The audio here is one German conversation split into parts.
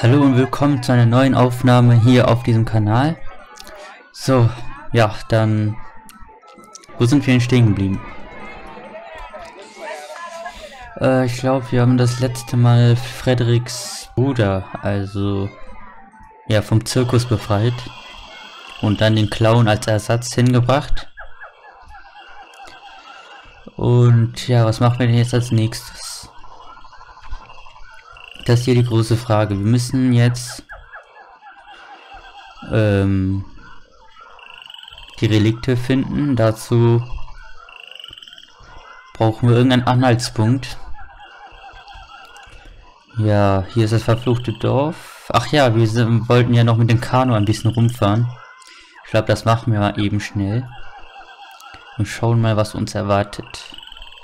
Hallo und willkommen zu einer neuen Aufnahme hier auf diesem Kanal. So, ja, dann... Wo sind wir denn stehen geblieben? Ich glaube, wir haben das letzte Mal Frederiks Bruder, also... ja, vom Zirkus befreit. Und dann den Clown als Ersatz hingebracht. Und ja, was machen wir denn jetzt als nächstes? Das ist hier die große Frage. Wir müssen jetzt die Relikte finden. Dazu brauchen wir irgendeinen Anhaltspunkt. Ja, hier ist das verfluchte Dorf. Ach ja, wir wollten ja noch mit dem Kanu ein bisschen rumfahren. Ich glaube, das machen wir mal eben schnell. Und schauen mal, was uns erwartet.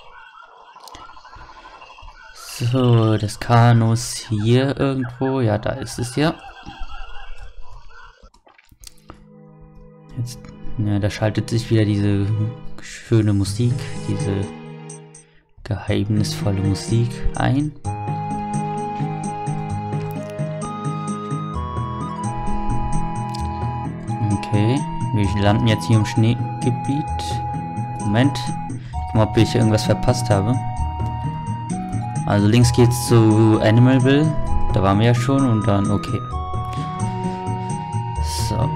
So, das Kanu ist hier irgendwo. Ja, da ist es ja. Jetzt, ja, da schaltet sich wieder diese schöne Musik, diese geheimnisvolle Musik ein. Okay, wir landen jetzt hier im Schneegebiet. Moment, guck mal, ob ich irgendwas verpasst habe. Also links geht's zu Animalville, da waren wir ja schon und dann okay. So.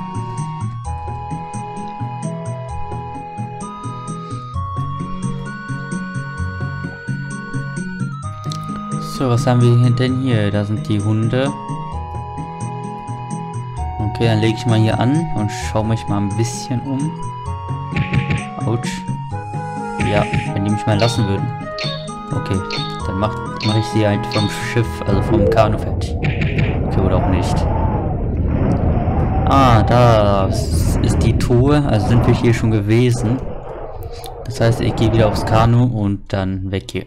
So, was haben wir denn hier? Da sind die Hunde. Okay, dann lege ich mal hier an und schaue mich mal ein bisschen um. Autsch. Ja, wenn die mich mal lassen würden. Okay, dann mach ich sie halt vom Schiff, also vom Kanu fertig. Okay, oder auch nicht. Ah, da ist die Truhe, also sind wir hier schon gewesen. Das heißt, ich gehe wieder aufs Kanu und dann weg hier.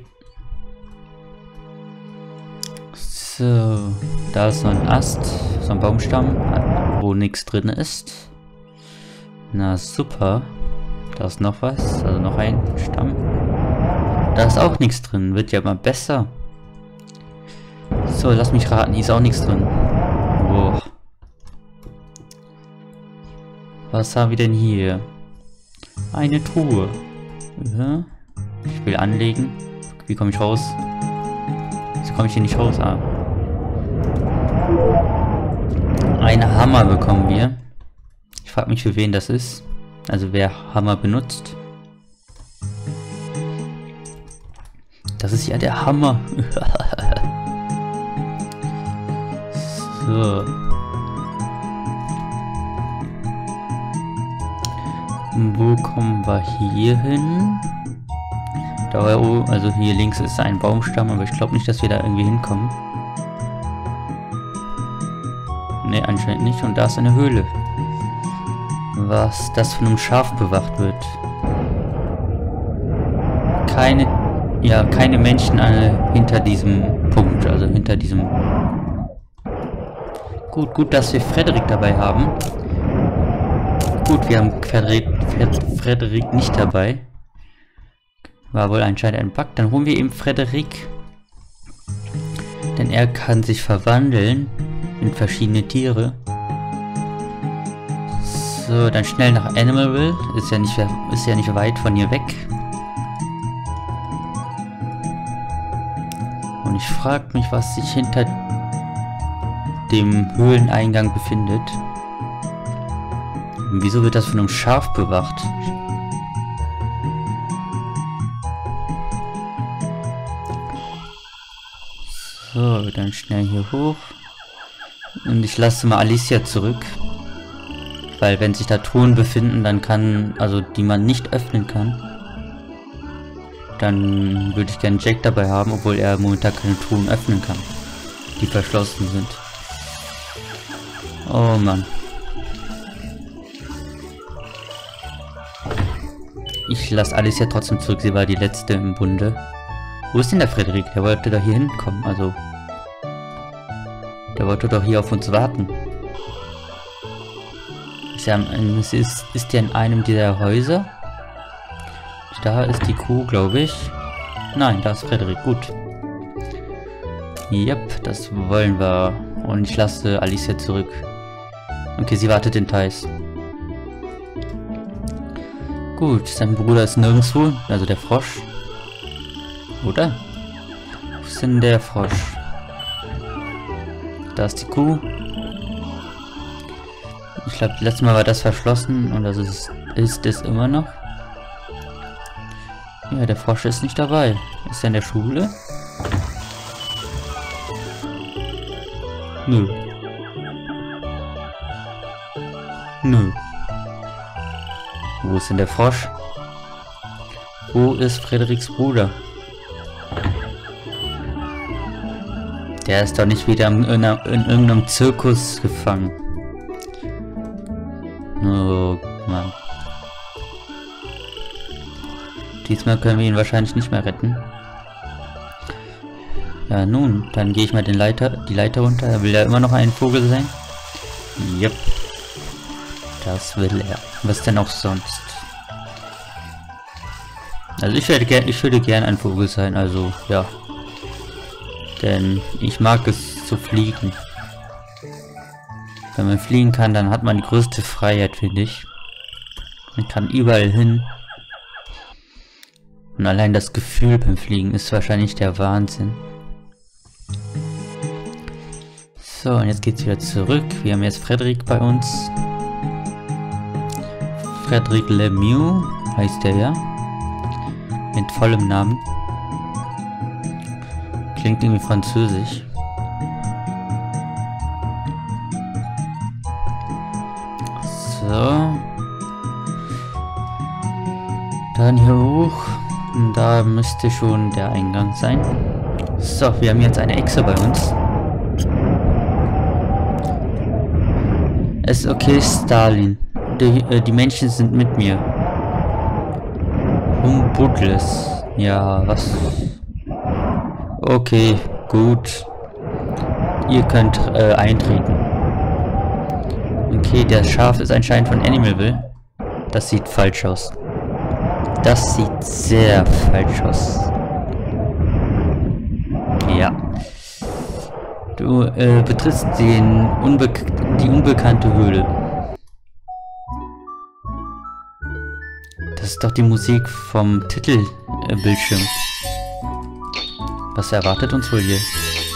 So, da ist so ein Ast, so ein Baumstamm, wo nichts drin ist. Na super. Da ist noch was, also noch ein Stamm. Da ist auch nichts drin, wird ja mal besser. So, lass mich raten, hier ist auch nichts drin. Boah. Was haben wir denn hier? Eine Truhe. Ja. Ich will anlegen. Wie komme ich raus? Jetzt komme ich hier nicht raus. Ah. Einen Hammer bekommen wir. Ich frage mich, für wen das ist. Also wer Hammer benutzt. Das ist ja der Hammer. So. Wo kommen wir hier hin? Da also hier links ist ein Baumstamm, aber ich glaube nicht, dass wir da irgendwie hinkommen. Ne, anscheinend nicht. Und da ist eine Höhle. Was das von einem Schaf bewacht wird. Keine Menschen hinter diesem Punkt, also hinter diesem... Gut, dass wir Frederik dabei haben. Gut, wir haben Frederik nicht dabei. War wohl anscheinend ein Bug. Dann holen wir eben Frederik. Denn er kann sich verwandeln in verschiedene Tiere. So, dann schnell nach Animalville. Ist ja nicht weit von hier weg. Und ich frage mich, was sich hinter dem Höhleneingang befindet. Und wieso wird das von einem Schaf bewacht? So, dann schnell hier hoch. Und ich lasse mal Alicia zurück. Weil wenn sich da Truhen befinden, dann die man nicht öffnen kann. Dann würde ich gerne Jack dabei haben, obwohl er momentan keine Truhen öffnen kann, die verschlossen sind. Oh Mann. Ich lasse Alicia trotzdem zurück, sie war die letzte im Bunde. Wo ist denn der Frederik? Der wollte doch hier hinkommen, also... Der wollte doch hier auf uns warten. Ist der in einem dieser Häuser? Da ist die Kuh, glaube ich. Nein, da ist Frederik, gut. Yep, das wollen wir. Und ich lasse Alicia zurück. Okay, sie wartet in Thais. Gut, sein Bruder ist nirgendwo, also der Frosch. Oder? Wo ist denn der Frosch? Da ist die Kuh. Ich glaube, letztes Mal war das verschlossen und das ist es immer noch. Ja, der Frosch ist nicht dabei. Ist er in der Schule? Nö. Nö. Wo ist denn der Frosch? Wo ist Frederiks Bruder? Der ist doch nicht wieder in irgendeinem Zirkus gefangen. Oh Mann. Diesmal können wir ihn wahrscheinlich nicht mehr retten. Ja nun, dann gehe ich mal die Leiter runter. Er will ja immer noch ein Vogel sein. Yep. Das will er. Was denn auch sonst? Also ich würde gern ein Vogel sein, also ja. Denn ich mag es zu fliegen. Wenn man fliegen kann, dann hat man die größte Freiheit, finde ich. Man kann überall hin. Und allein das Gefühl beim Fliegen ist wahrscheinlich der Wahnsinn. So, und jetzt geht's wieder zurück. Wir haben jetzt Frederic bei uns. Frederic Lemieux heißt der ja. Mit vollem Namen. Klingt irgendwie französisch. So. Dann hier hoch. Und da müsste schon der Eingang sein. So, wir haben jetzt eine Echse bei uns. Es ist okay, Stalin. Die Menschen sind mit mir. Humbudles. Ja, was? Okay, gut. Ihr könnt eintreten. Okay, der Schaf ist anscheinend von Animalville. Das sieht falsch aus. Das sieht sehr falsch aus. Ja. Du betrittst die unbekannte Höhle. Das ist doch die Musik vom Titelbildschirm. Was erwartet uns wohl hier?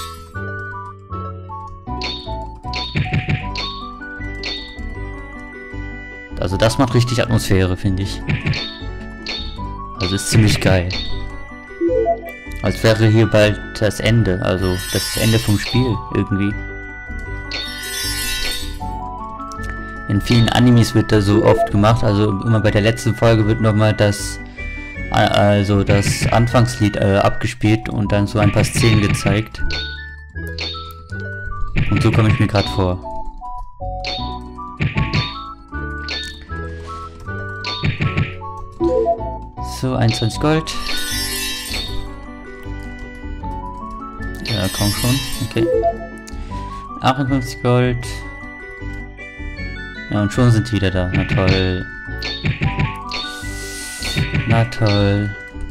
Also das macht richtig Atmosphäre, finde ich. Also ist ziemlich geil. Als wäre hier bald das Ende, also das Ende vom Spiel irgendwie. In vielen Animes wird das so oft gemacht, also immer bei der letzten Folge wird nochmal das Anfangslied abgespielt und dann so ein paar Szenen gezeigt. Und so komme ich mir gerade vor. So, 21 Gold. Ja, komm schon. Okay. 58 Gold. Ja, und schon sind die wieder da. Na toll. Na toll.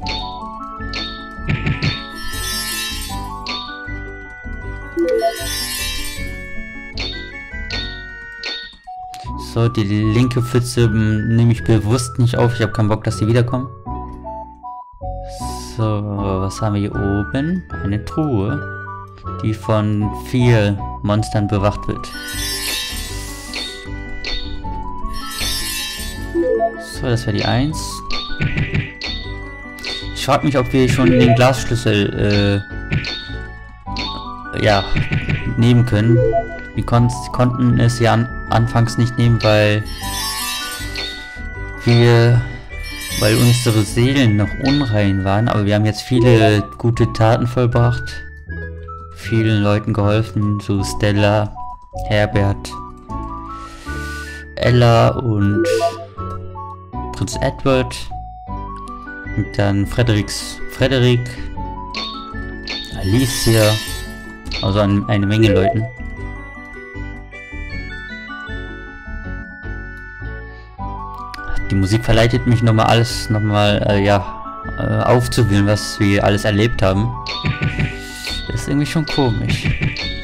So, die linke Pfütze nehme ich bewusst nicht auf. Ich habe keinen Bock, dass die wiederkommen. So, was haben wir hier oben? Eine Truhe, die von 4 Monstern bewacht wird. So, das wäre die 1. Ich frage mich, ob wir schon den Glasschlüssel ja, nehmen können. Wir konnten es ja anfangs nicht nehmen, weil unsere Seelen noch unrein waren, aber wir haben jetzt viele gute Taten vollbracht, vielen Leuten geholfen, so Stella, Herbert, Ella und Prinz Edward und dann Frederik, Alicia, also eine Menge Leuten. Die Musik verleitet mich nochmal alles aufzuwählen, was wir alles erlebt haben. Das ist irgendwie schon komisch.